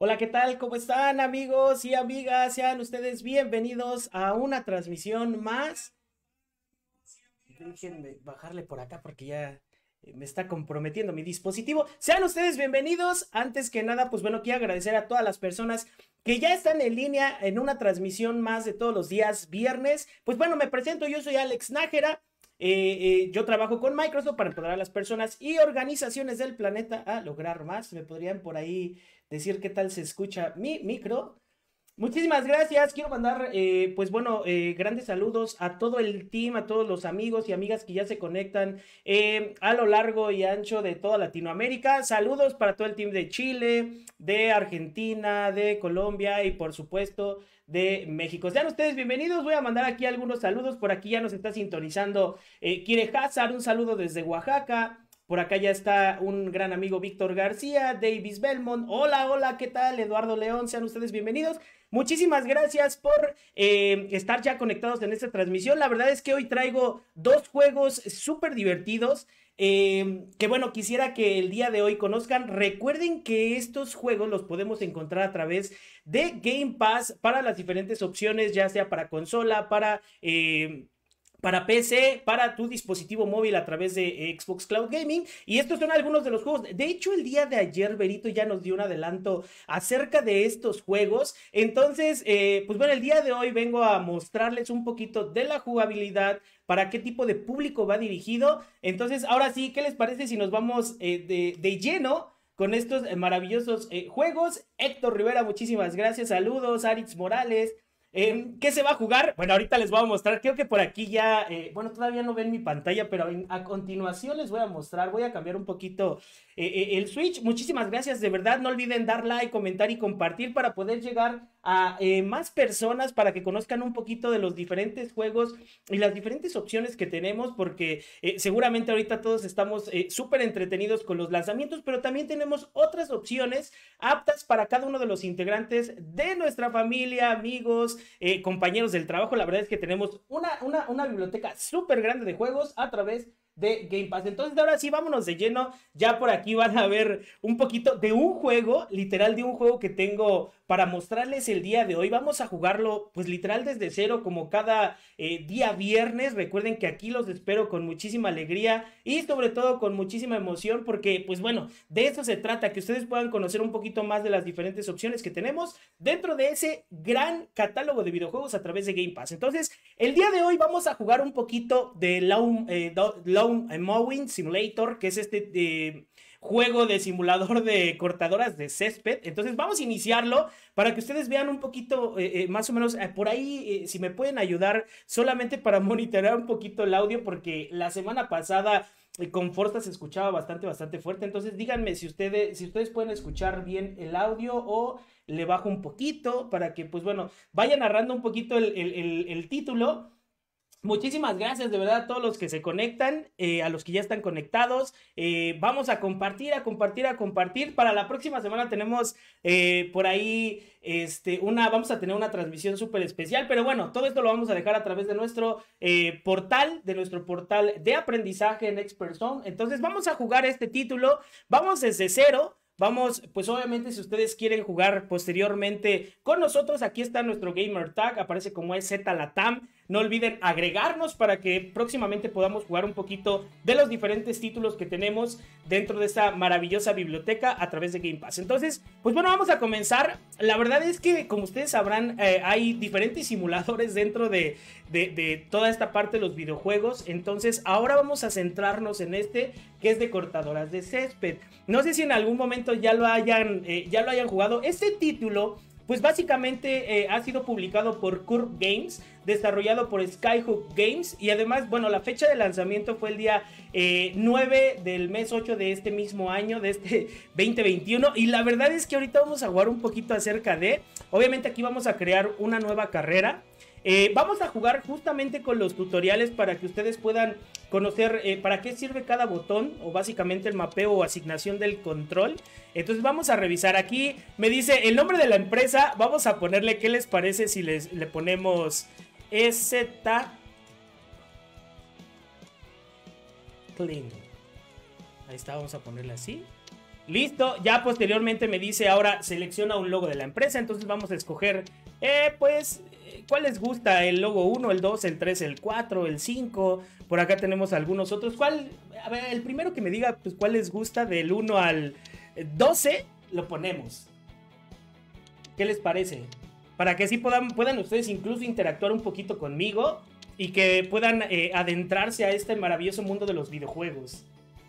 Hola, ¿qué tal? ¿Cómo están, amigos y amigas? Sean ustedes bienvenidos a una transmisión más. Déjenme bajarle por acá porque ya me está comprometiendo mi dispositivo. Sean ustedes bienvenidos. Antes que nada, pues bueno, quiero agradecer a todas las personas que ya están en línea en una transmisión más de todos los días viernes. Pues bueno, me presento, yo soy Alex Nájera. Yo trabajo con Microsoft para empoderar a las personas y organizaciones del planeta a lograr más. Me podrían por ahí decir qué tal se escucha mi micro. Muchísimas gracias. Quiero mandar, pues bueno, grandes saludos a todo el team, a todos los amigos y amigas que ya se conectan a lo largo y ancho de toda Latinoamérica. Saludos para todo el team de Chile, de Argentina, de Colombia y por supuesto de México. Sean ustedes bienvenidos. Voy a mandar aquí algunos saludos. Por aquí ya nos está sintonizando Kire Hazard. Un saludo desde Oaxaca. Por acá ya está un gran amigo Víctor García, Davis Belmont. Hola, hola, ¿qué tal? Eduardo León, sean ustedes bienvenidos. Muchísimas gracias por estar ya conectados en esta transmisión. La verdad es que hoy traigo dos juegos súper divertidos. Que bueno, quisiera que el día de hoy conozcan. Recuerden que estos juegos los podemos encontrar a través de Game Pass para las diferentes opciones, ya sea para consola, para PC, para tu dispositivo móvil a través de Xbox Cloud Gaming. Y estos son algunos de los juegos. De hecho, el día de ayer, Berito ya nos dio un adelanto acerca de estos juegos. Entonces, pues bueno, el día de hoy vengo a mostrarles un poquito de la jugabilidad, para qué tipo de público va dirigido. Entonces, ahora sí, ¿qué les parece si nos vamos de lleno con estos maravillosos juegos? Héctor Rivera, muchísimas gracias. Saludos, Arix Morales. ¿Qué se va a jugar? Bueno, ahorita les voy a mostrar. Creo que por aquí ya, bueno, todavía no ven mi pantalla, pero a continuación les voy a mostrar. Voy a cambiar un poquito el Switch. Muchísimas gracias, de verdad. No olviden dar like, comentar y compartir para poder llegar a más personas, para que conozcan un poquito de los diferentes juegos y las diferentes opciones que tenemos, porque seguramente ahorita todos estamos súper entretenidos con los lanzamientos, pero también tenemos otras opciones aptas para cada uno de los integrantes de nuestra familia, amigos, compañeros del trabajo. La verdad es que tenemos una biblioteca súper grande de juegos a través de Game Pass. Entonces ahora sí, vámonos de lleno. Ya por aquí van a ver un poquito de un juego, literal de un juego que tengo para mostrarles el día de hoy. Vamos a jugarlo pues literal desde cero, como cada día viernes. Recuerden que aquí los espero con muchísima alegría y sobre todo con muchísima emoción, porque pues bueno, de eso se trata, que ustedes puedan conocer un poquito más de las diferentes opciones que tenemos dentro de ese gran catálogo de videojuegos a través de Game Pass. Entonces, el día de hoy vamos a jugar un poquito de Lawn Mowing Simulator, que es este juego de simulador de cortadoras de césped. Entonces vamos a iniciarlo para que ustedes vean un poquito, más o menos, por ahí, si me pueden ayudar solamente para monitorear un poquito el audio, porque la semana pasada con Forza se escuchaba bastante fuerte. Entonces díganme si ustedes pueden escuchar bien el audio, o le bajo un poquito para que, pues bueno, vaya narrando un poquito el título. Muchísimas gracias de verdad a todos los que se conectan, a los que ya están conectados. Vamos a compartir, a compartir, a compartir. Para la próxima semana tenemos por ahí vamos a tener una transmisión súper especial. Pero bueno, todo esto lo vamos a dejar a través de nuestro portal de aprendizaje en Expert Zone. Entonces vamos a jugar este título. Vamos desde cero. Vamos, pues obviamente si ustedes quieren jugar posteriormente con nosotros, aquí está nuestro gamer tag, aparece como es ZLATAM. No olviden agregarnos para que próximamente podamos jugar un poquito de los diferentes títulos que tenemos dentro de esta maravillosa biblioteca a través de Game Pass. Entonces, pues bueno, vamos a comenzar. La verdad es que, como ustedes sabrán, hay diferentes simuladores dentro de toda esta parte de los videojuegos. Entonces, ahora vamos a centrarnos en este, que es de cortadoras de césped. No sé si en algún momento ya lo hayan jugado. Este título, pues básicamente ha sido publicado por Curve Games, desarrollado por Skyhook Games, y además, bueno, la fecha de lanzamiento fue el día 9 del mes 8 de este mismo año, de este 2021, y la verdad es que ahorita vamos a jugar un poquito acerca de, obviamente aquí vamos a crear una nueva carrera. Vamos a jugar justamente con los tutoriales para que ustedes puedan conocer para qué sirve cada botón, o básicamente el mapeo o asignación del control. Entonces vamos a revisar. Aquí me dice el nombre de la empresa. Vamos a ponerle, ¿qué les parece si le ponemos EZ Clean? Ahí está, vamos a ponerle así. Listo, ya posteriormente me dice ahora selecciona un logo de la empresa, entonces vamos a escoger, ¿cuál les gusta? El logo 1, el 2, el 3, el 4, el 5, por acá tenemos algunos otros, ¿cuál? A ver, el primero que me diga, pues cuál les gusta del 1 al 12, lo ponemos. ¿Qué les parece? Para que así puedan ustedes incluso interactuar un poquito conmigo y que puedan adentrarse a este maravilloso mundo de los videojuegos.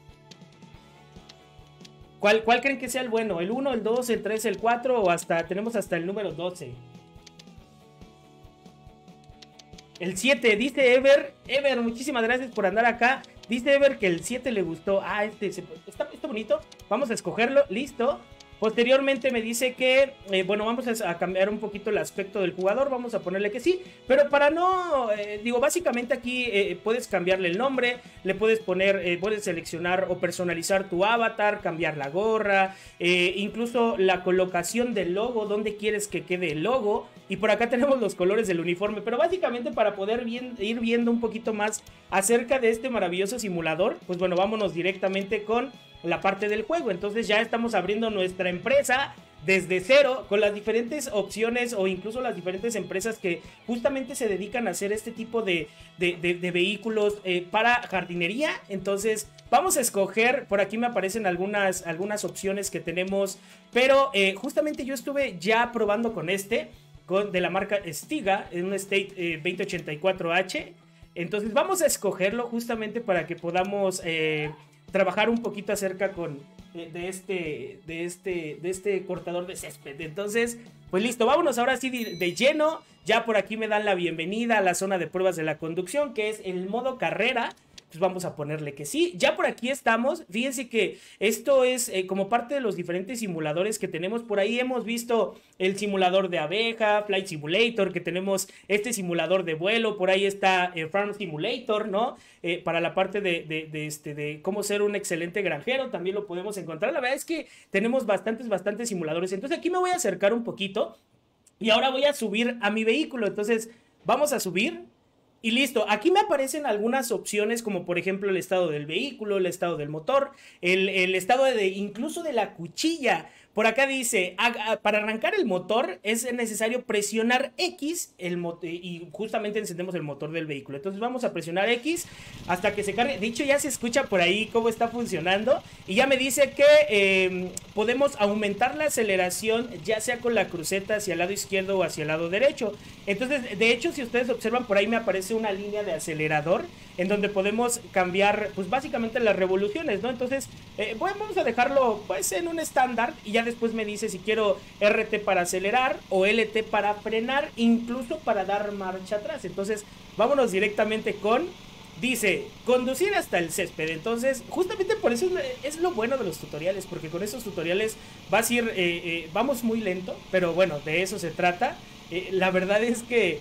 ¿Cuál creen que sea el bueno? ¿El 1, el 2, el 3, el 4 o tenemos hasta el número 12? El 7, dice Ever. Ever, muchísimas gracias por andar acá. Dice Ever que el 7 le gustó. Ah, está bonito. Vamos a escogerlo, listo. Posteriormente me dice que, bueno, vamos a cambiar un poquito el aspecto del jugador, vamos a ponerle que sí, pero para no, digo, básicamente aquí puedes cambiarle el nombre, le puedes poner, puedes seleccionar o personalizar tu avatar, cambiar la gorra, incluso la colocación del logo, donde quieres que quede el logo, y por acá tenemos los colores del uniforme, pero básicamente para poder ir viendo un poquito más acerca de este maravilloso simulador, pues bueno, vámonos directamente con la parte del juego. Entonces ya estamos abriendo nuestra empresa desde cero con las diferentes opciones o incluso las diferentes empresas que justamente se dedican a hacer este tipo de vehículos para jardinería. Entonces vamos a escoger, por aquí me aparecen algunas opciones que tenemos, pero justamente yo estuve ya probando con de la marca Stiga en un State 2084H. Entonces vamos a escogerlo justamente para que podamos trabajar un poquito acerca de este cortador de césped. Entonces, pues listo, vámonos ahora sí de lleno. Ya por aquí me dan la bienvenida a la zona de pruebas de la conducción, que es el modo carrera. Pues vamos a ponerle que sí. Ya por aquí estamos. Fíjense que esto es como parte de los diferentes simuladores que tenemos. Por ahí hemos visto el simulador de abeja, Flight Simulator, que tenemos este simulador de vuelo. Por ahí está Farm Simulator, ¿no? Para la parte de cómo ser un excelente granjero. También lo podemos encontrar. La verdad es que tenemos bastantes simuladores. Entonces aquí me voy a acercar un poquito. Y ahora voy a subir a mi vehículo. Entonces vamos a subir. Y listo, aquí me aparecen algunas opciones como por ejemplo el estado del vehículo, el estado del motor, el estado incluso de la cuchilla. Por acá dice, para arrancar el motor es necesario presionar X y justamente encendemos el motor del vehículo. Entonces vamos a presionar X hasta que se cargue. De hecho ya se escucha por ahí cómo está funcionando. Y ya me dice que podemos aumentar la aceleración ya sea con la cruceta hacia el lado izquierdo o hacia el lado derecho. Entonces de hecho si ustedes observan por ahí me aparece una línea de acelerador en donde podemos cambiar pues básicamente las revoluciones, ¿no? Entonces vamos a dejarlo pues en un estándar y ya después me dice si quiero RT para acelerar o LT para frenar, incluso para dar marcha atrás. Entonces vámonos directamente dice, conducir hasta el césped. Entonces, justamente por eso es lo bueno de los tutoriales, porque con esos tutoriales vas a ir, vamos muy lento, pero bueno, de eso se trata. La verdad es que,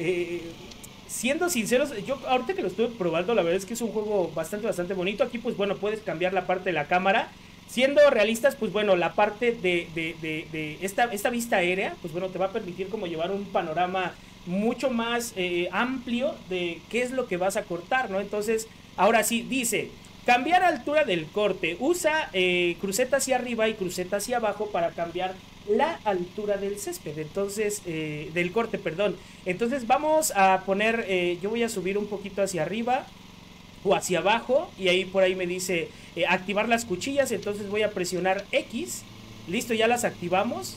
siendo sinceros, yo ahorita que lo estuve probando, la verdad es que es un juego bastante bonito. Aquí, pues bueno, puedes cambiar la parte de la cámara. Siendo realistas, pues bueno, la parte de esta vista aérea, pues bueno, te va a permitir como llevar un panorama mucho más amplio de qué es lo que vas a cortar, ¿no? Entonces, ahora sí, dice, cambiar altura del corte. Usa cruceta hacia arriba y cruceta hacia abajo para cambiar la altura del césped. Entonces, del corte, perdón. Entonces vamos a poner, yo voy a subir un poquito hacia arriba o hacia abajo y ahí por ahí me dice activar las cuchillas. Entonces voy a presionar X. Listo, ya las activamos.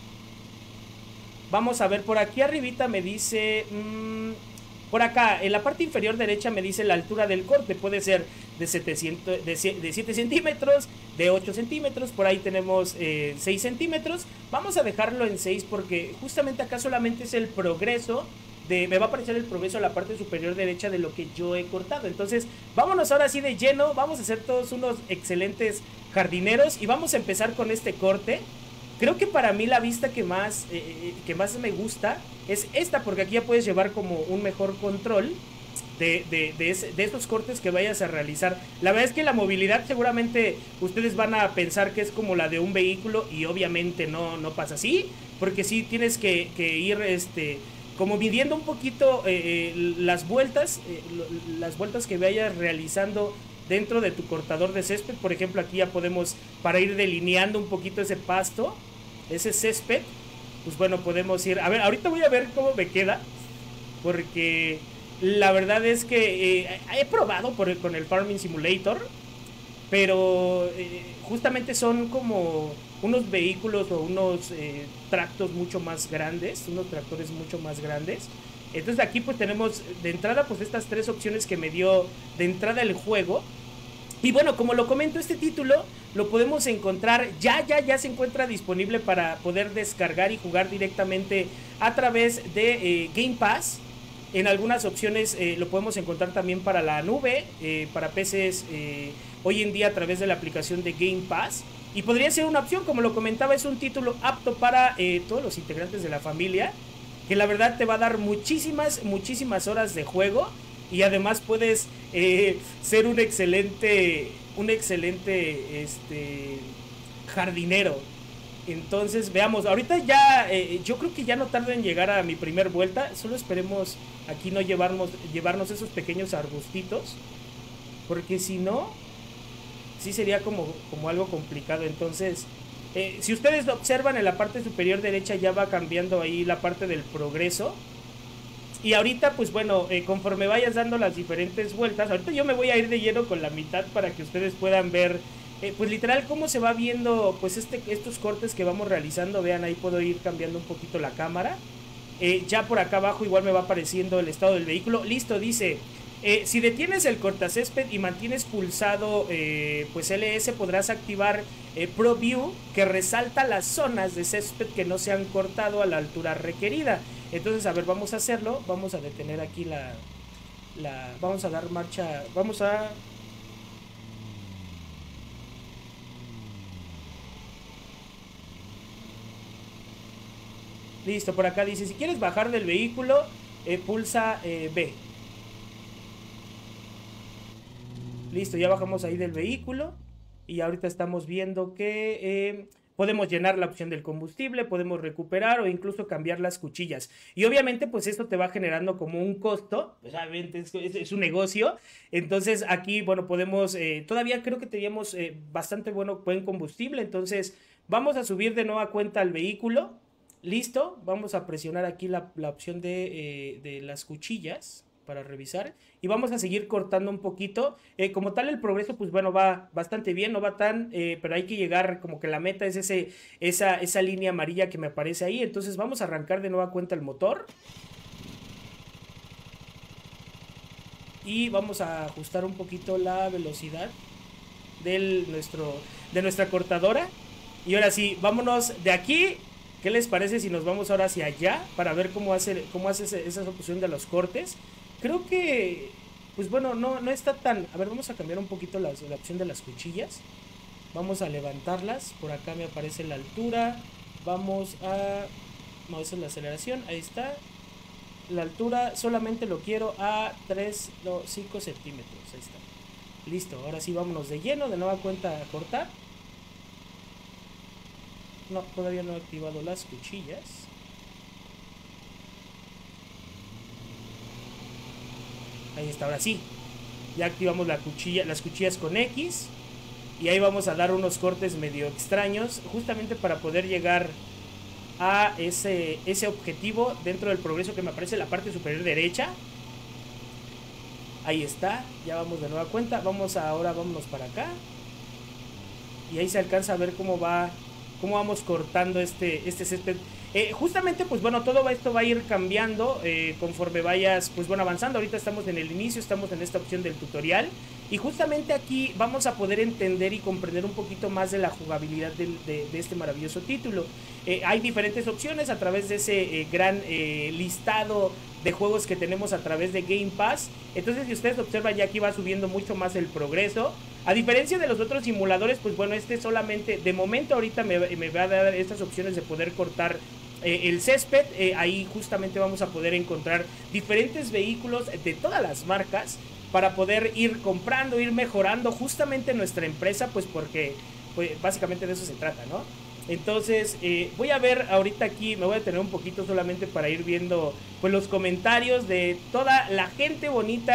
Vamos a ver, por aquí arribita me dice por acá, en la parte inferior derecha me dice la altura del corte. Puede ser de 7 centímetros, de 8 centímetros. Por ahí tenemos 6 centímetros. Vamos a dejarlo en 6 porque justamente acá solamente es el progreso. Me va a aparecer el progreso a la parte superior derecha de lo que yo he cortado. Entonces vámonos ahora sí de lleno. Vamos a ser todos unos excelentes jardineros y vamos a empezar con este corte. Creo que para mí la vista que más me gusta es esta, porque aquí ya puedes llevar como un mejor control de estos cortes que vayas a realizar. La verdad es que la movilidad seguramente ustedes van a pensar que es como la de un vehículo y obviamente no pasa así, porque sí tienes que ir como midiendo un poquito las vueltas que vayas realizando dentro de tu cortador de césped. Por ejemplo, aquí ya podemos, para ir delineando un poquito ese pasto, ese césped, pues bueno, podemos ir, a ver, ahorita voy a ver cómo me queda, porque la verdad es que he probado con el Farming Simulator, pero justamente son como unos vehículos o unos tractos mucho más grandes, unos tractores mucho más grandes. Entonces aquí pues tenemos de entrada pues estas tres opciones que me dio de entrada el juego. Y bueno, como lo comento, este título lo podemos encontrar, ya se encuentra disponible para poder descargar y jugar directamente a través de Game Pass. En algunas opciones lo podemos encontrar también para la nube, para PCs hoy en día a través de la aplicación de Game Pass. Y podría ser una opción, como lo comentaba, es un título apto para todos los integrantes de la familia, que la verdad te va a dar muchísimas horas de juego. Y además puedes ser un excelente jardinero. Entonces veamos, ahorita ya yo creo que ya no tardo en llegar a mi primer vuelta. Solo esperemos aquí no llevarnos esos pequeños arbustitos, porque si no, sí sería como algo complicado. Entonces si ustedes lo observan, en la parte superior derecha ya va cambiando ahí la parte del progreso. Y ahorita, pues bueno, conforme vayas dando las diferentes vueltas, ahorita yo me voy a ir de lleno con la mitad para que ustedes puedan ver, pues literal, cómo se va viendo, pues estos cortes que vamos realizando. Vean, ahí puedo ir cambiando un poquito la cámara. Ya por acá abajo igual me va apareciendo el estado del vehículo. Listo, dice, si detienes el cortacésped y mantienes pulsado pues LS, podrás activar Pro View, que resalta las zonas de césped que no se han cortado a la altura requerida. Entonces, a ver, vamos a hacerlo. Vamos a detener aquí vamos a dar marcha. Vamos a... Listo, por acá dice, si quieres bajar del vehículo, pulsa B. Listo, ya bajamos ahí del vehículo. Y ahorita estamos viendo que... podemos llenar la opción del combustible, podemos recuperar o incluso cambiar las cuchillas. Y obviamente pues esto te va generando como un costo, pues obviamente es un negocio. Entonces aquí, bueno, podemos, todavía creo que teníamos bastante buen combustible. Entonces vamos a subir de nueva cuenta al vehículo. Listo, vamos a presionar aquí la opción de las cuchillas para revisar y vamos a seguir cortando un poquito. Como tal el progreso pues bueno va bastante bien, no va tan, pero hay que llegar, como que la meta es esa línea amarilla que me aparece ahí. Entonces vamos a arrancar de nueva cuenta el motor y vamos a ajustar un poquito la velocidad de nuestra cortadora. Y ahora sí, vámonos de aquí. ¿Qué les parece si nos vamos ahora hacia allá para ver cómo hace esa opción de los cortes? Creo que, pues bueno, no está tan... A ver, vamos a cambiar un poquito la opción de las cuchillas. Vamos a levantarlas. Por acá me aparece la altura. Vamos a... No, esa es la aceleración. Ahí está. La altura solamente lo quiero a 5 centímetros. Ahí está. Listo, ahora sí vámonos de lleno. De nueva cuenta a cortar. No, todavía no he activado las cuchillas. Ahí está, ahora sí. Ya activamos las cuchillas con X. Y ahí vamos a dar unos cortes medio extraños, justamente para poder llegar a ese objetivo dentro del progreso que me aparece en la parte superior derecha. Ahí está, ya vamos de nueva cuenta. Vámonos para acá. Y ahí se alcanza a ver cómo vamos cortando este césped. Justamente, pues bueno, todo esto va a ir cambiando conforme vayas, pues bueno, avanzando. Ahorita estamos en el inicio, estamos en esta opción del tutorial. Y justamente aquí vamos a poder entender y comprender un poquito más de la jugabilidad de este maravilloso título. Hay diferentes opciones a través de ese gran listado de juegos que tenemos a través de Game Pass. Entonces, si ustedes observan, ya aquí va subiendo mucho más el progreso. A diferencia de los otros simuladores, pues bueno, este solamente, de momento ahorita me va a dar estas opciones de poder cortar el césped. Ahí justamente vamos a poder encontrar diferentes vehículos de todas las marcas para poder ir comprando, ir mejorando justamente nuestra empresa, pues porque pues, básicamente de eso se trata, ¿no? Entonces voy a ver ahorita aquí, me voy a detener un poquito solamente para ir viendo pues los comentarios de toda la gente bonita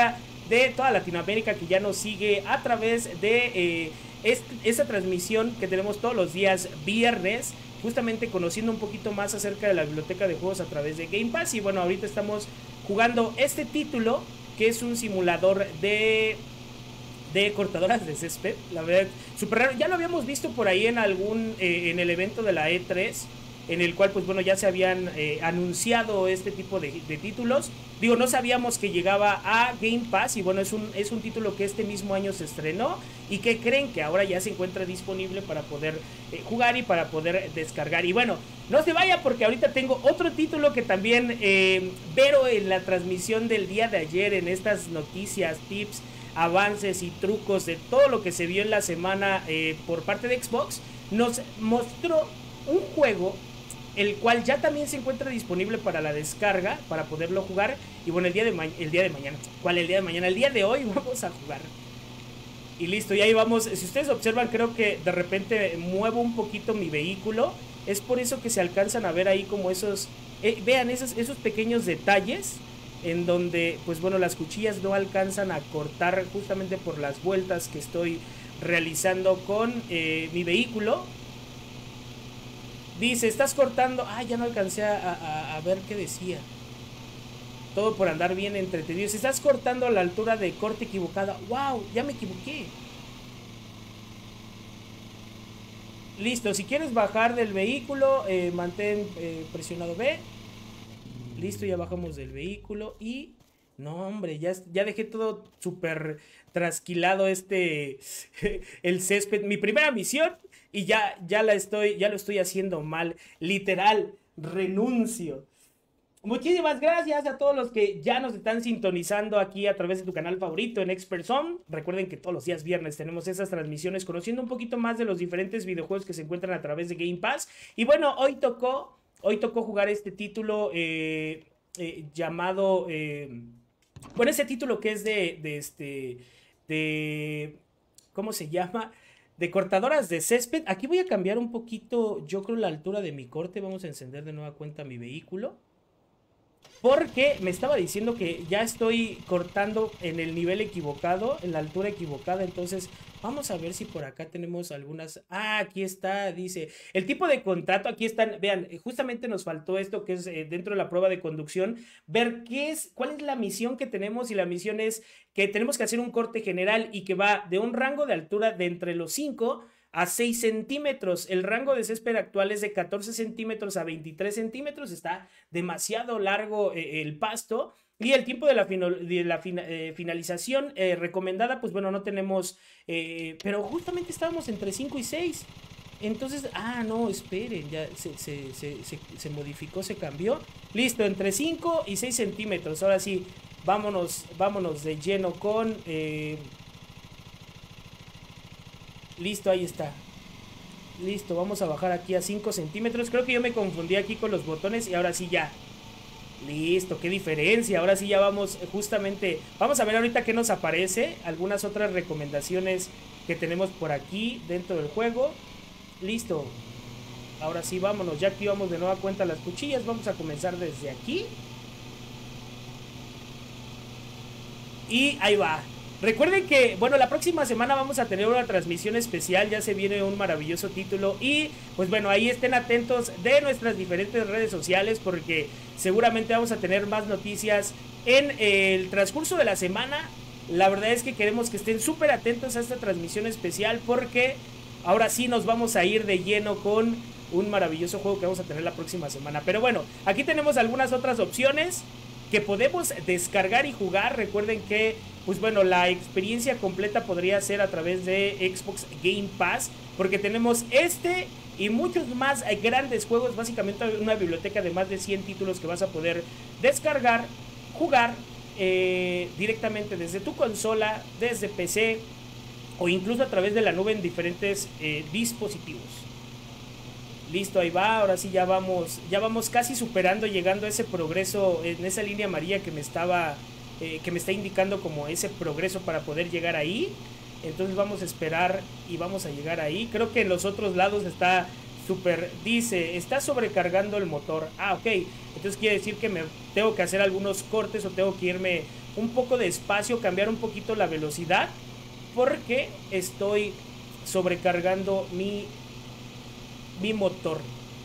de toda Latinoamérica que ya nos sigue a través de esta transmisión que tenemos todos los días viernes, justamente conociendo un poquito más acerca de la biblioteca de juegos a través de Game Pass. Y bueno, ahorita estamos jugando este título, que es un simulador de cortadoras de césped. La verdad, súper raro. Ya lo habíamos visto por ahí en en el evento de la E3, en el cual pues bueno, ya se habían anunciado este tipo de títulos. Digo, no sabíamos que llegaba a Game Pass, y bueno, es un título que este mismo año se estrenó y que creen que ahora ya se encuentra disponible para poder jugar y para poder descargar. Y bueno, no se vaya, porque ahorita tengo otro título que también Vero en la transmisión del día de ayer, en estas noticias, tips, avances y trucos de todo lo que se vio en la semana por parte de Xbox, nos mostró un juego el cual ya también se encuentra disponible para la descarga, para poderlo jugar. Y bueno, el día de mañana, ¿cuál el día de mañana? El día de hoy vamos a jugar. Y listo, y ahí vamos. Si ustedes observan, creo que de repente muevo un poquito mi vehículo. Es por eso que se alcanzan a ver ahí como esos... vean esos pequeños detalles en donde, pues bueno, las cuchillas no alcanzan a cortar justamente por las vueltas que estoy realizando con mi vehículo. Dice, estás cortando... Ah, ya no alcancé a ver qué decía. Todo por andar bien entretenido. Si estás cortando a la altura de corte equivocada. ¡Wow! Ya me equivoqué. Listo, si quieres bajar del vehículo, mantén presionado B. Listo, ya bajamos del vehículo y... No, hombre, ya dejé todo súper trasquilado el césped. Mi primera misión y ya lo estoy haciendo mal. Literal, renuncio. Muchísimas gracias a todos los que ya nos están sintonizando aquí a través de tu canal favorito en Expert Zone. Recuerden que todos los días viernes tenemos esas transmisiones conociendo un poquito más de los diferentes videojuegos que se encuentran a través de Game Pass. Y bueno, hoy tocó jugar este título llamado... bueno, ese título que es ¿cómo se llama? De cortadoras de césped. Aquí voy a cambiar un poquito, yo creo, la altura de mi corte. Vamos a encender de nueva cuenta mi vehículo, porque me estaba diciendo que ya estoy cortando en el nivel equivocado, en la altura equivocada. Entonces vamos a ver si por acá tenemos algunas... Ah, aquí está, dice el tipo de contrato. Aquí están, vean, justamente nos faltó esto que es dentro de la prueba de conducción, ver cuál es la misión que tenemos. Y la misión es que tenemos que hacer un corte general y que va de un rango de altura de entre los 5 a 6 centímetros. El rango de césped actual es de 14 centímetros a 23 centímetros. Está demasiado largo el pasto. Y el tiempo de la finalización recomendada, pues bueno, no tenemos... pero justamente estábamos entre 5 y 6. Entonces, no, esperen, ya se modificó, se cambió. Listo, entre 5 y 6 centímetros. Ahora sí, vámonos de lleno con... listo, ahí está. Listo, vamos a bajar aquí a 5 centímetros. Creo que yo me confundí aquí con los botones y ahora sí ya. Listo, qué diferencia. Ahora sí ya vamos justamente... Vamos a ver ahorita qué nos aparece. Algunas otras recomendaciones que tenemos por aquí dentro del juego. Listo. Ahora sí, vámonos. Ya activamos de nueva cuenta las cuchillas. Vamos a comenzar desde aquí. Y ahí va. Recuerden que, bueno, la próxima semana vamos a tener una transmisión especial. Ya se viene un maravilloso título. Y, pues bueno, ahí estén atentos de nuestras diferentes redes sociales, porque seguramente vamos a tener más noticias en el transcurso de la semana. La verdad es que queremos que estén súper atentos a esta transmisión especial, porque ahora sí nos vamos a ir de lleno con un maravilloso juego que vamos a tener la próxima semana. Pero bueno, aquí tenemos algunas otras opciones que podemos descargar y jugar. Recuerden que, pues bueno, la experiencia completa podría ser a través de Xbox Game Pass, porque tenemos y muchos más grandes juegos. Básicamente una biblioteca de más de 100 títulos que vas a poder descargar, jugar directamente desde tu consola, desde PC o incluso a través de la nube en diferentes dispositivos. Listo, ahí va. Ahora sí ya vamos casi superando, llegando a ese progreso, en esa línea amarilla que me está indicando como ese progreso para poder llegar ahí. Entonces vamos a esperar y vamos a llegar ahí. Creo que en los otros lados está súper... Dice, está sobrecargando el motor. Ah, ok. Entonces quiere decir que me tengo que hacer algunos cortes o tengo que irme un poco de espacio, cambiar un poquito la velocidad, porque estoy sobrecargando mi motor.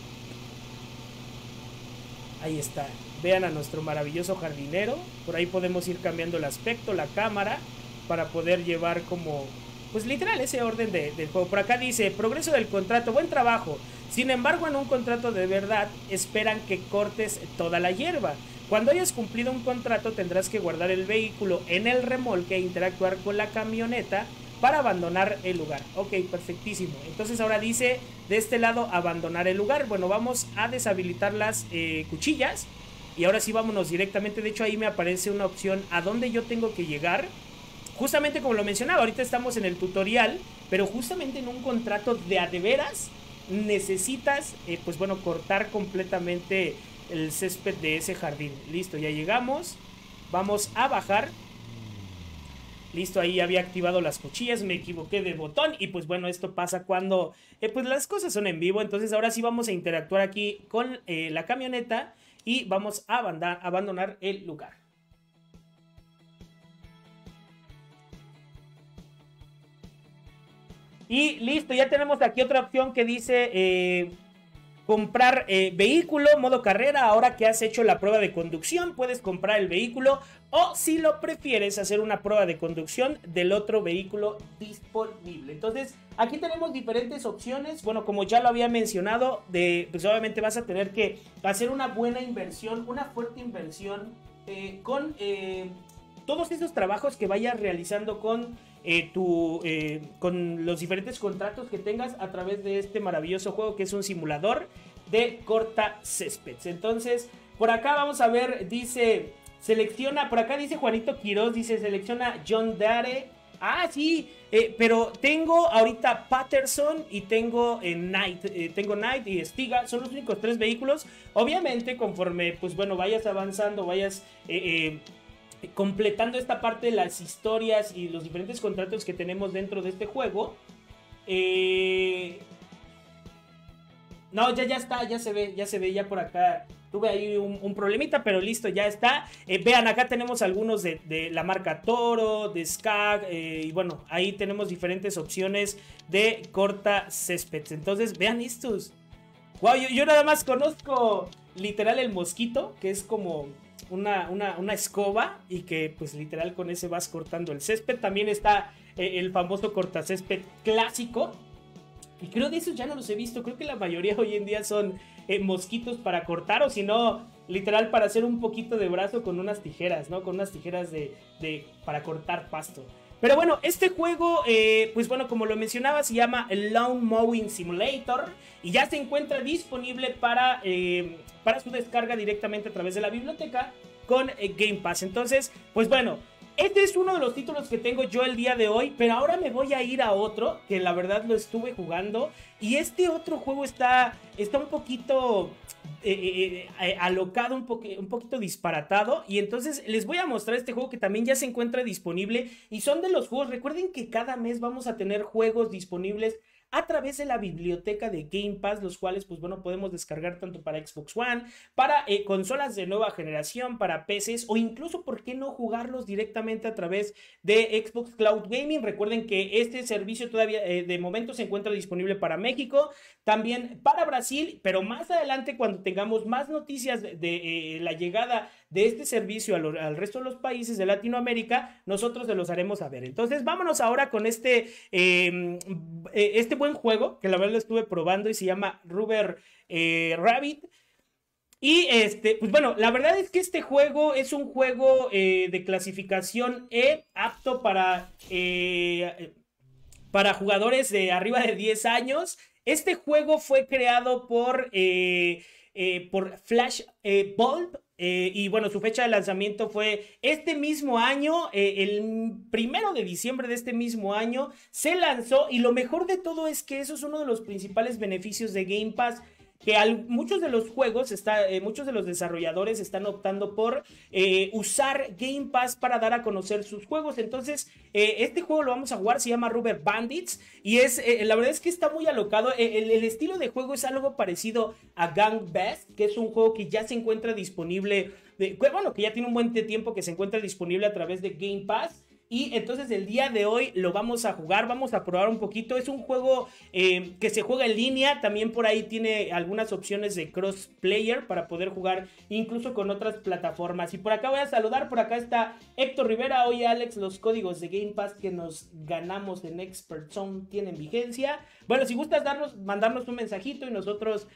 Ahí está. Vean a nuestro maravilloso jardinero. Por ahí podemos ir cambiando el aspecto, la cámara, para poder llevar como, pues literal, ese orden del juego. Por acá dice, progreso del contrato, buen trabajo. Sin embargo, en un contrato de verdad, esperan que cortes toda la hierba. Cuando hayas cumplido un contrato, tendrás que guardar el vehículo en el remolque e interactuar con la camioneta para abandonar el lugar. Ok, perfectísimo. Entonces ahora dice, de este lado, abandonar el lugar. Bueno, vamos a deshabilitar las cuchillas. Y ahora sí vámonos directamente. De hecho ahí me aparece una opción a dónde yo tengo que llegar. Justamente como lo mencionaba, ahorita estamos en el tutorial, pero justamente en un contrato de a de veras necesitas, pues bueno, cortar completamente el césped de ese jardín. Listo, ya llegamos. Vamos a bajar. Listo, ahí había activado las cuchillas, me equivoqué de botón. Y pues bueno, esto pasa cuando pues las cosas son en vivo. Entonces ahora sí vamos a interactuar aquí con la camioneta y vamos a abandonar el lugar. Y listo, ya tenemos aquí otra opción que dice comprar vehículo, modo carrera. Ahora que has hecho la prueba de conducción, puedes comprar el vehículo, o si lo prefieres, hacer una prueba de conducción del otro vehículo disponible. Entonces aquí tenemos diferentes opciones. Bueno, como ya lo había mencionado, pues obviamente vas a tener que hacer una buena inversión, una fuerte inversión con todos esos trabajos que vayas realizando con con los diferentes contratos que tengas a través de este maravilloso juego, que es un simulador de corta céspedes. Entonces por acá vamos a ver, dice selecciona, por acá dice Juanito Quiroz, dice selecciona John Dare. Ah, sí, pero tengo ahorita Patterson y tengo Knight, tengo Knight y Stiga, son los únicos 3 vehículos. Obviamente conforme pues bueno vayas avanzando, vayas completando esta parte de las historias y los diferentes contratos que tenemos dentro de este juego. No, ya está, ya se ve, ya por acá. Tuve ahí un problemita, pero listo, ya está. Vean, acá tenemos algunos de la marca Toro, de Skag, y bueno, ahí tenemos diferentes opciones de corta céspedes. Entonces, vean estos. Wow, yo nada más conozco literal el mosquito, que es como una escoba, y que pues literal con ese vas cortando el césped. También está el famoso cortacésped clásico, y creo de esos ya no los he visto. Creo que la mayoría hoy en día son mosquitos para cortar, o si no, literal para hacer un poquito de brazo con unas tijeras, ¿no? Con unas tijeras para cortar pasto. Pero bueno, este juego, pues bueno, como lo mencionaba, se llama Lawn Mowing Simulator y ya se encuentra disponible para su descarga directamente a través de la biblioteca con Game Pass. Entonces, pues bueno, este es uno de los títulos que tengo yo el día de hoy, pero ahora me voy a ir a otro que la verdad lo estuve jugando, y este otro juego está un poquito alocado, un poquito disparatado, y entonces les voy a mostrar este juego que también ya se encuentra disponible. Y son de los juegos, recuerden que cada mes vamos a tener juegos disponibles a través de la biblioteca de Game Pass, los cuales pues bueno podemos descargar tanto para Xbox One, para consolas de nueva generación, para PCs, o incluso por qué no jugarlos directamente a través de Xbox Cloud Gaming. Recuerden que este servicio todavía de momento se encuentra disponible para México, también para Brasil, pero más adelante, cuando tengamos más noticias de la llegada de este servicio al resto de los países de Latinoamérica, nosotros se los haremos saber. Entonces vámonos ahora con este buen juego, que la verdad lo estuve probando y se llama Rubber Rabbit. Y pues bueno, la verdad es que este juego es un juego de clasificación E, apto para jugadores de arriba de 10 años. Este juego fue creado por Flash Bulb. Y bueno, su fecha de lanzamiento fue este mismo año, el 1 de diciembre de este mismo año se lanzó. Y lo mejor de todo es que eso es uno de los principales beneficios de Game Pass, que muchos de los juegos, muchos de los desarrolladores están optando por usar Game Pass para dar a conocer sus juegos. Entonces, este juego lo vamos a jugar, se llama Rubber Bandits, y la verdad es que está muy alocado. El estilo de juego es algo parecido a Gang Best, que es un juego que ya se encuentra disponible, que ya tiene un buen tiempo que se encuentra disponible a través de Game Pass. Y entonces el día de hoy lo vamos a jugar, vamos a probar un poquito. Es un juego que se juega en línea, también por ahí tiene algunas opciones de crossplayer para poder jugar incluso con otras plataformas. Y por acá voy a saludar, por acá está Héctor Rivera. Oye Alex, los códigos de Game Pass que nos ganamos en Expert Zone tienen vigencia. Bueno, si gustas mandarnos un mensajito y nosotros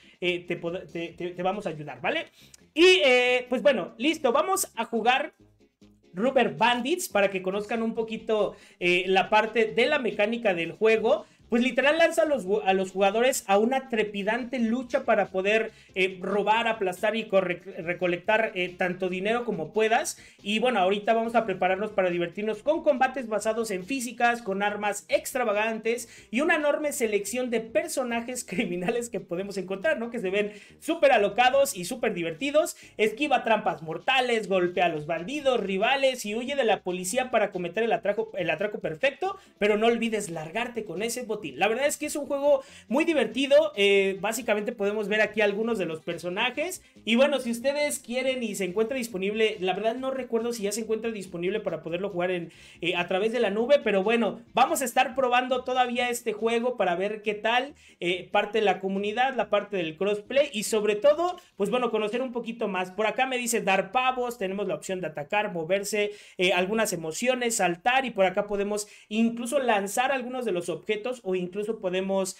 te vamos a ayudar, ¿vale? Y pues bueno, listo, vamos a jugar Rubber Bandits para que conozcan un poquito la parte de la mecánica del juego. Pues literal lanza a los jugadores a una trepidante lucha para poder robar, aplastar y recolectar tanto dinero como puedas. Y bueno, ahorita vamos a prepararnos para divertirnos con combates basados en físicas, con armas extravagantes y una enorme selección de personajes criminales que podemos encontrar, ¿no? Que se ven súper alocados y súper divertidos. Esquiva trampas mortales, golpea a los bandidos, rivales y huye de la policía para cometer el atraco perfecto. Pero no olvides largarte con ese botín. La verdad es que es un juego muy divertido. Básicamente podemos ver aquí algunos de los personajes. Y bueno, si ustedes quieren y se encuentra disponible, la verdad no recuerdo si ya se encuentra disponible para poderlo jugar a través de la nube. Pero bueno, vamos a estar probando todavía este juego para ver qué tal. Parte de la comunidad, la parte del crossplay y sobre todo, pues bueno, conocer un poquito más. Por acá me dice dar pavos, tenemos la opción de atacar, moverse, algunas emociones, saltar, y por acá podemos incluso lanzar algunos de los objetos o incluso podemos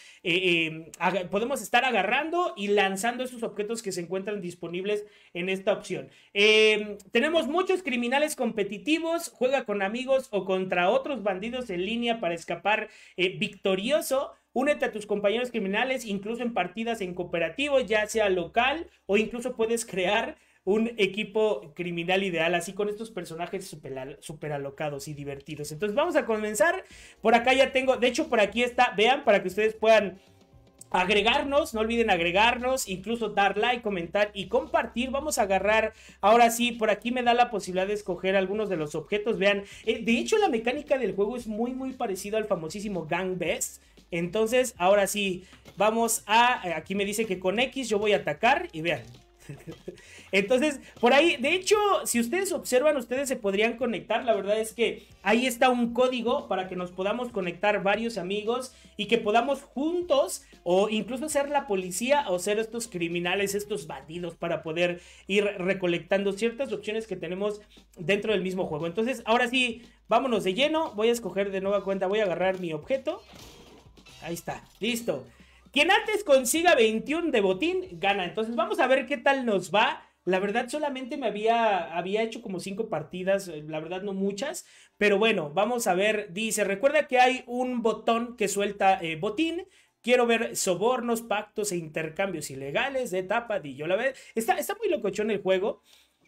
estar agarrando y lanzando esos objetos que se encuentran disponibles en esta opción. Tenemos muchos criminales competitivos, juega con amigos o contra otros bandidos en línea para escapar victorioso. Únete a tus compañeros criminales, incluso en partidas en cooperativo, ya sea local o incluso puedes crear un equipo criminal ideal, así con estos personajes super alocados y divertidos. Entonces vamos a comenzar. Por acá ya tengo, de hecho por aquí está, vean, para que ustedes puedan agregarnos, no olviden agregarnos, incluso dar like, comentar y compartir. Vamos a agarrar, ahora sí, por aquí me da la posibilidad de escoger algunos de los objetos. Vean, de hecho la mecánica del juego es muy parecido al famosísimo Gang Best. Entonces ahora sí, vamos aquí me dice que con X yo voy a atacar y vean. Entonces, por ahí, de hecho, si ustedes observan, ustedes se podrían conectar. La verdad es que ahí está un código para que nos podamos conectar varios amigos y que podamos juntos o incluso ser la policía o ser estos criminales, estos bandidos, para poder ir recolectando ciertas opciones que tenemos dentro del mismo juego. Entonces, ahora sí, vámonos de lleno. Voy a escoger de nueva cuenta, voy a agarrar mi objeto. Ahí está, listo. Quien antes consiga 21 de botín, gana. Entonces vamos a ver qué tal nos va. La verdad solamente había hecho como 5 partidas, la verdad no muchas. Pero bueno, vamos a ver. Dice, recuerda que hay un botón que suelta botín. Quiero ver sobornos, pactos e intercambios ilegales de tapadillo. La verdad, está muy locochón el juego.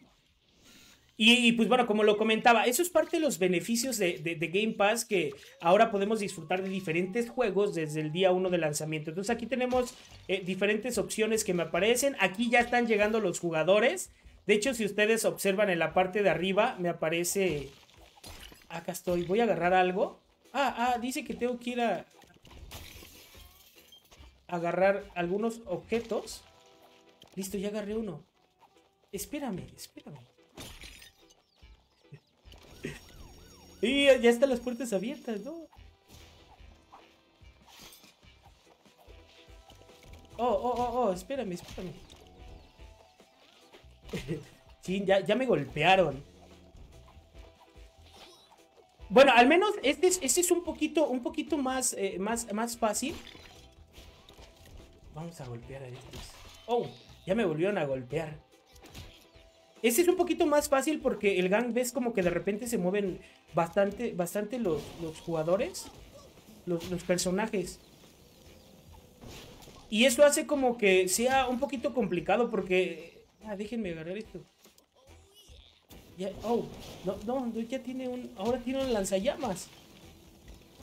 Y pues bueno, como lo comentaba, eso es parte de los beneficios de Game Pass, que ahora podemos disfrutar de diferentes juegos desde el día 1 de lanzamiento. Entonces aquí tenemos diferentes opciones que me aparecen. Aquí ya están llegando los jugadores. De hecho, si ustedes observan en la parte de arriba, me aparece... Acá estoy, voy a agarrar algo. Dice que tengo que ir a agarrar algunos objetos. Listo, ya agarré uno. Espérame. Y ya están las puertas abiertas, ¿no? Espérame. Sí, ya me golpearon. Bueno, al menos este es un poquito más, más fácil. Vamos a golpear a estos. Oh, ya me volvieron a golpear. Este es un poquito más fácil porque el gang ves como que de repente se mueven bastante los jugadores, los personajes. Y eso hace como que sea un poquito complicado porque... déjenme agarrar esto. Ya, no, ya tiene ahora tiene un lanzallamas.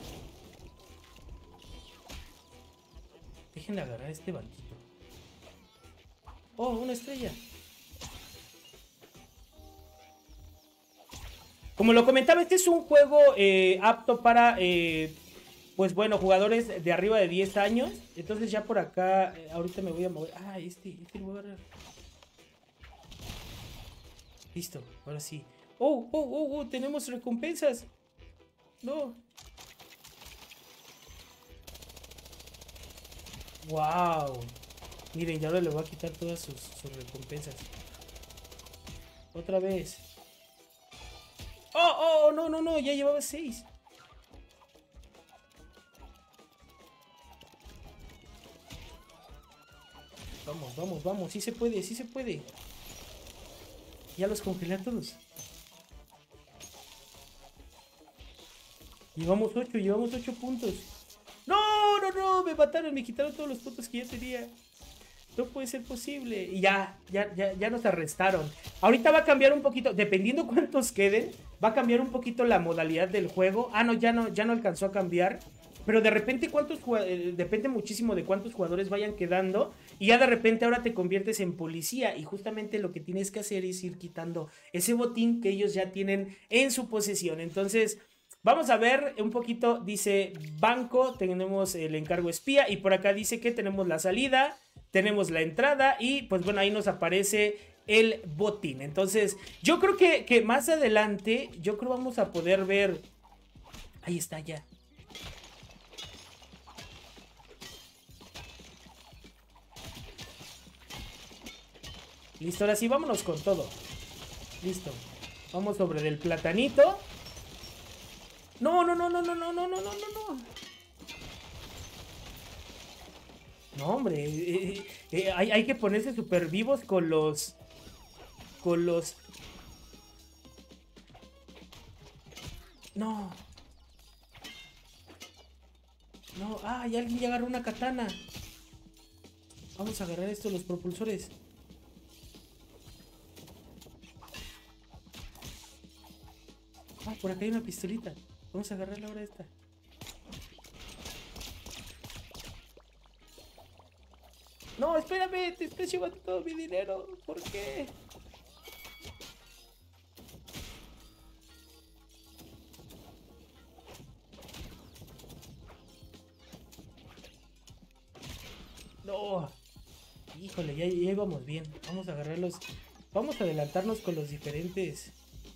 Déjenme agarrar este banquito. Oh, una estrella. Como lo comentaba, este es un juego apto para, pues bueno, jugadores de arriba de 10 años. Entonces ya por acá, ahorita me voy a mover. Ah, este lugar. Listo, ahora sí. Oh, tenemos recompensas. No. Wow. Miren, ya ahora le voy a quitar todas sus recompensas. Otra vez. Oh, no, ya llevaba 6. Vamos, sí se puede, sí se puede. Ya los congelé a todos. Llevamos 8 puntos. No, me mataron, me quitaron todos los puntos que ya tenía. No puede ser posible. Y ya nos arrestaron. Ahorita va a cambiar un poquito, dependiendo cuántos queden, va a cambiar un poquito la modalidad del juego. Ah, no, ya no alcanzó a cambiar. Pero de repente depende muchísimo de cuántos jugadores vayan quedando. Y ya de repente ahora te conviertes en policía. Y justamente lo que tienes que hacer es ir quitando ese botín que ellos ya tienen en su posesión. Entonces, vamos a ver un poquito. Dice banco, tenemos el encargo espía. Y por acá dice que tenemos la salida, tenemos la entrada. Y pues bueno, ahí nos aparece el botín. Entonces, yo creo que más adelante, yo creo vamos a poder ver. Ahí está ya. Listo, ahora sí, vámonos con todo. Listo. Vamos sobre del platanito. No. No, hombre. Hay que ponerse súper vivos con los... No. Y alguien ya agarró una katana. Vamos a agarrar esto, los propulsores. Por acá hay una pistolita. Vamos a agarrarla ahora esta. No, espérame, te estoy llevando todo mi dinero. ¿Por qué? No. Híjole, ya íbamos bien. Vamos a agarrarlos. Vamos a adelantarnos con los diferentes.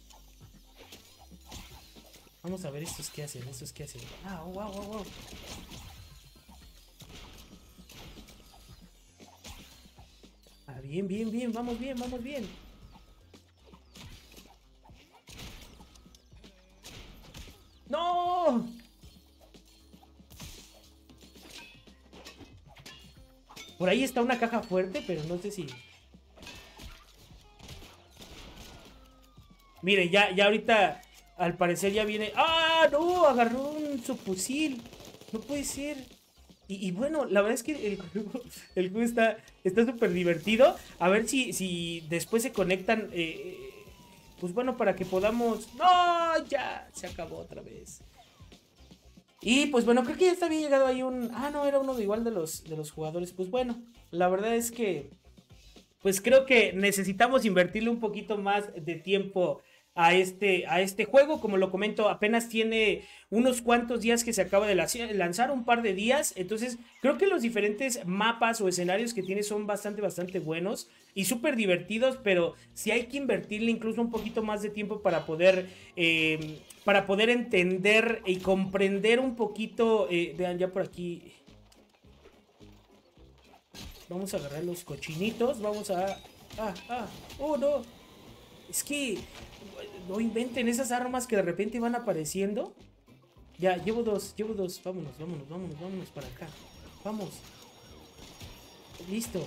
Vamos a ver estos qué hacen, wow. Bien, vamos bien. ¡No! Por ahí está una caja fuerte, pero no sé si... Miren, ya ahorita... Al parecer ya viene... ¡Ah, no! Agarró un subfusil. No puede ser. Y bueno, la verdad es que el juego está súper divertido. A ver si después se conectan... pues bueno, para que podamos... ¡No! Ya se acabó otra vez. Y pues bueno, creo que ya había llegado ahí un... Ah, no, era uno de igual de los jugadores. Pues bueno, la verdad es que... Pues creo que necesitamos invertirle un poquito más de tiempo a este juego. Como lo comento, apenas tiene unos cuantos días que se acaba de lanzar, un par de días. Entonces creo que los diferentes mapas o escenarios que tiene son bastante buenos y súper divertidos, pero sí hay que invertirle incluso un poquito más de tiempo para poder entender y comprender un poquito. Vean, ya por aquí vamos a agarrar los cochinitos. Vamos a... Oh, no. Es que no inventen esas armas que de repente van apareciendo. Ya, llevo dos. Vámonos para acá. Vamos. Listo.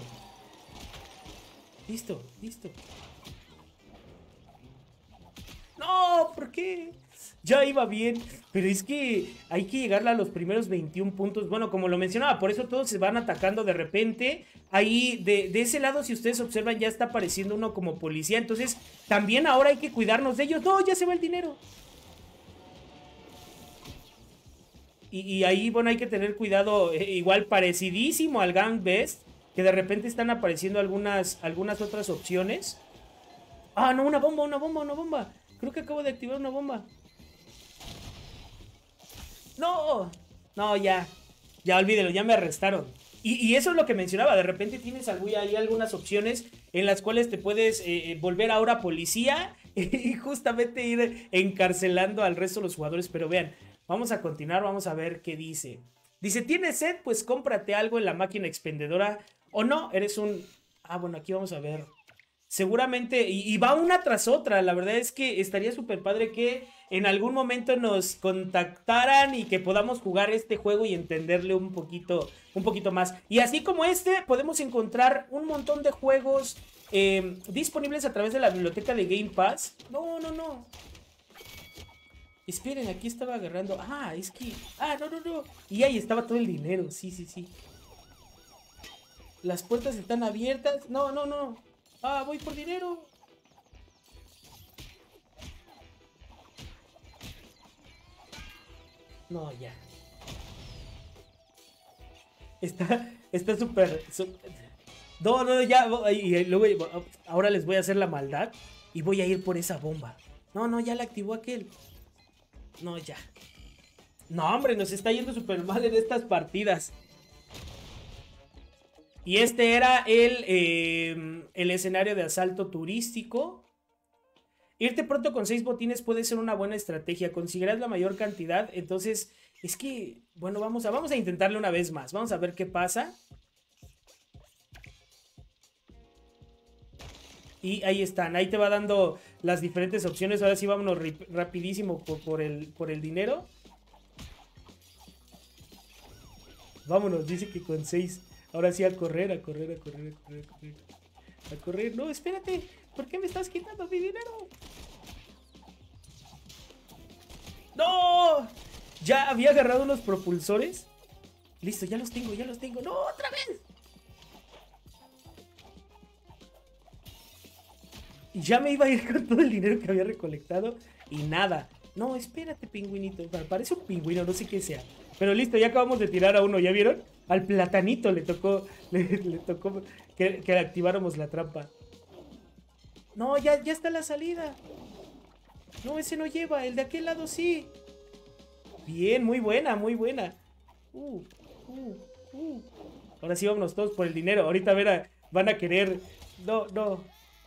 No, ¿por qué? Ya iba bien, pero es que hay que llegarle a los primeros 21 puntos. Bueno, como lo mencionaba, por eso todos se van atacando de repente. Ahí, de ese lado, si ustedes observan, ya está apareciendo uno como policía. Entonces, también ahora hay que cuidarnos de ellos. No, ya se va el dinero. Y ahí, bueno, hay que tener cuidado. Igual parecidísimo al Gang Best. que de repente están apareciendo algunas otras opciones. Ah, no, una bomba, una bomba, una bomba. Creo que acabo de activar una bomba. ¡No! No, ya. Ya olvídelo, ya me arrestaron. Y eso es lo que mencionaba. De repente tienes ahí algunas opciones en las cuales te puedes volver ahora policía y justamente ir encarcelando al resto de los jugadores. Pero vean, vamos a continuar, vamos a ver qué dice. Dice, ¿tienes sed? Pues cómprate algo en la máquina expendedora. O no, eres un... Ah, bueno, aquí vamos a ver. Seguramente, y va una tras otra. La verdad es que estaría súper padre que en algún momento nos contactaran y que podamos jugar este juego y entenderle un poquito más. Y así como este, podemos encontrar un montón de juegos disponibles a través de la biblioteca de Game Pass. No, no, no. Esperen, aquí estaba agarrando. Ah, es que... Ah, no, no, no. Y ahí estaba todo el dinero. Sí, sí, sí. Las puertas están abiertas. No, no, no. Ah, voy por dinero. No, ya. Está súper... No, no, ya. Y luego, ahora les voy a hacer la maldad y voy a ir por esa bomba. No, no, ya la activó aquel. No, ya. No, hombre, nos está yendo súper mal en estas partidas. Y este era el escenario de asalto turístico. Irte pronto con 6 botines puede ser una buena estrategia. Conseguirás la mayor cantidad. Entonces, es que, bueno, vamos a intentarle una vez más. Vamos a ver qué pasa. Y ahí están. Ahí te va dando las diferentes opciones. Ahora sí, vámonos rapidísimo por el dinero. Vámonos, dice que con 6. Ahora sí a correr, a correr, a correr, a correr, a correr. A correr. No, espérate. ¿Por qué me estás quitando mi dinero? ¡No! Ya había agarrado unos propulsores. Listo, ya los tengo, ya los tengo. ¡No, otra vez! Y ya me iba a ir con todo el dinero que había recolectado. Y nada. No, espérate, pingüinito. Parece un pingüino, no sé qué sea. Pero listo, ya acabamos de tirar a uno, ¿ya vieron? Al platanito le tocó que activáramos la trampa. No, ya está la salida. No, ese no lleva, el de aquel lado sí. Bien, muy buena, muy buena. Ahora sí vámonos todos por el dinero. Ahorita van a querer... No, no.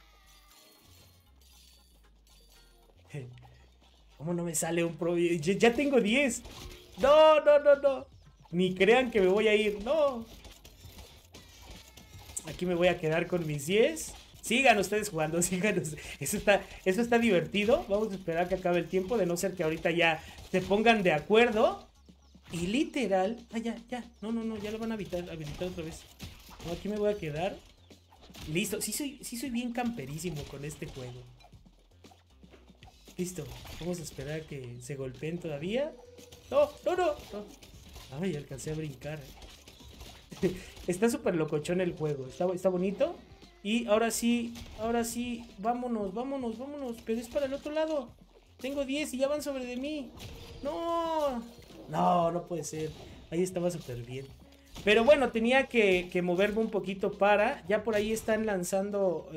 ¿Cómo no me sale un pro? Ya tengo 10. No, no, no, no. Ni crean que me voy a ir. No. Aquí me voy a quedar con mis 10. Sigan ustedes jugando, sigan. Eso está divertido. Vamos a esperar que acabe el tiempo. De no ser que ahorita ya se pongan de acuerdo. Y literal. Ah, ya. No, no, no. Ya lo van a habilitar otra vez. No, aquí me voy a quedar. Listo. Sí soy bien camperísimo con este juego. Listo. Vamos a esperar que se golpeen todavía. No, no, no, no. Ay, alcancé a brincar. Está súper locochón el juego. Está bonito. Y ahora sí, vámonos. Pero es para el otro lado. Tengo 10 y ya van sobre de mí. No, no, no puede ser. Ahí estaba súper bien. Pero bueno, tenía que moverme un poquito para... Ya por ahí están lanzando...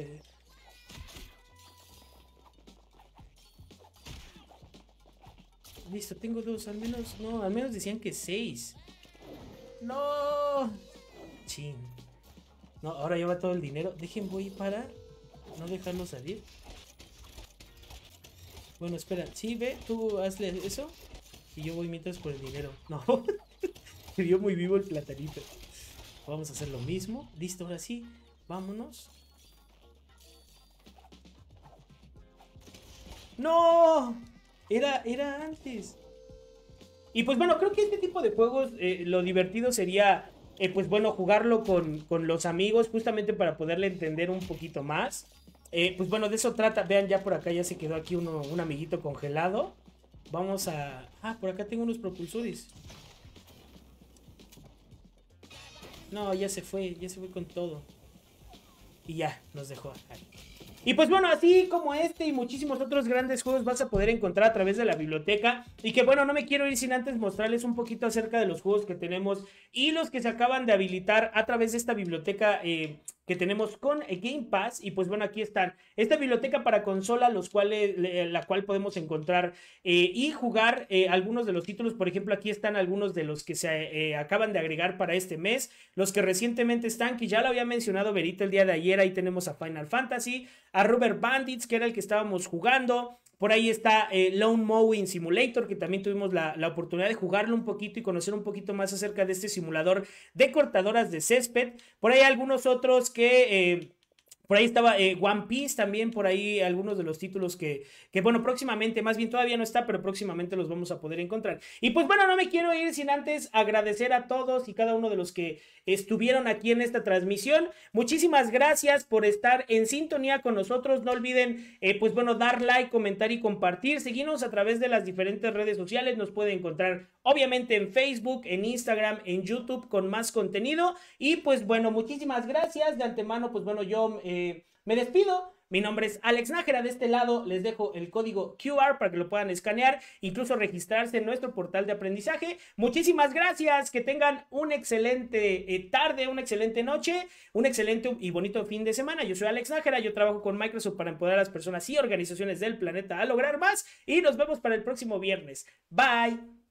Listo, tengo 2, al menos, no, al menos decían que 6. No. Chin. No, ahora lleva todo el dinero. Voy para no dejarlo salir. Bueno, espera, sí, ve, tú hazle eso. Y yo voy mientras por el dinero. No, se vio muy vivo el platanito. Vamos a hacer lo mismo. Listo, ahora sí, vámonos. ¡No! Era antes. Y pues bueno, creo que este tipo de juegos, lo divertido sería, pues bueno, jugarlo con los amigos, justamente para poderle entender un poquito más. Pues bueno, de eso trata. Vean, ya por acá ya se quedó aquí un amiguito congelado. Vamos a... Ah, por acá tengo unos propulsores. No, ya se fue con todo. Y ya, nos dejó. Ahí. Y pues bueno, así como este y muchísimos otros grandes juegos vas a poder encontrar a través de la biblioteca. Y que bueno, no me quiero ir sin antes mostrarles un poquito acerca de los juegos que tenemos y los que se acaban de habilitar a través de esta biblioteca que tenemos con Game Pass. Y pues bueno, aquí están. Esta biblioteca para consola, la cual podemos encontrar y jugar algunos de los títulos. Por ejemplo, aquí están algunos de los que se acaban de agregar para este mes. Los que recientemente están, que ya lo había mencionado Berito el día de ayer. Ahí tenemos a Final Fantasy, a Rubber Bandits, que era el que estábamos jugando. Por ahí está Lone Mowing Simulator, que también tuvimos la oportunidad de jugarlo un poquito y conocer un poquito más acerca de este simulador de cortadoras de césped. Por ahí algunos otros que... por ahí estaba One Piece también, por ahí algunos de los títulos bueno, próximamente, más bien todavía no está, pero próximamente los vamos a poder encontrar. Y pues bueno, no me quiero ir sin antes agradecer a todos y cada uno de los que estuvieron aquí en esta transmisión. Muchísimas gracias por estar en sintonía con nosotros. No olviden, pues bueno, dar like, comentar y compartir. Seguirnos a través de las diferentes redes sociales. Nos pueden encontrar obviamente en Facebook, en Instagram, en YouTube con más contenido. Y pues bueno, muchísimas gracias de antemano. Pues bueno, yo me despido. Mi nombre es Alex Nájera. De este lado les dejo el código QR para que lo puedan escanear, incluso registrarse en nuestro portal de aprendizaje. Muchísimas gracias. Que tengan una excelente tarde, una excelente noche, un excelente y bonito fin de semana. Yo soy Alex Nájera. Yo trabajo con Microsoft para empoderar a las personas y organizaciones del planeta a lograr más. Y nos vemos para el próximo viernes. Bye.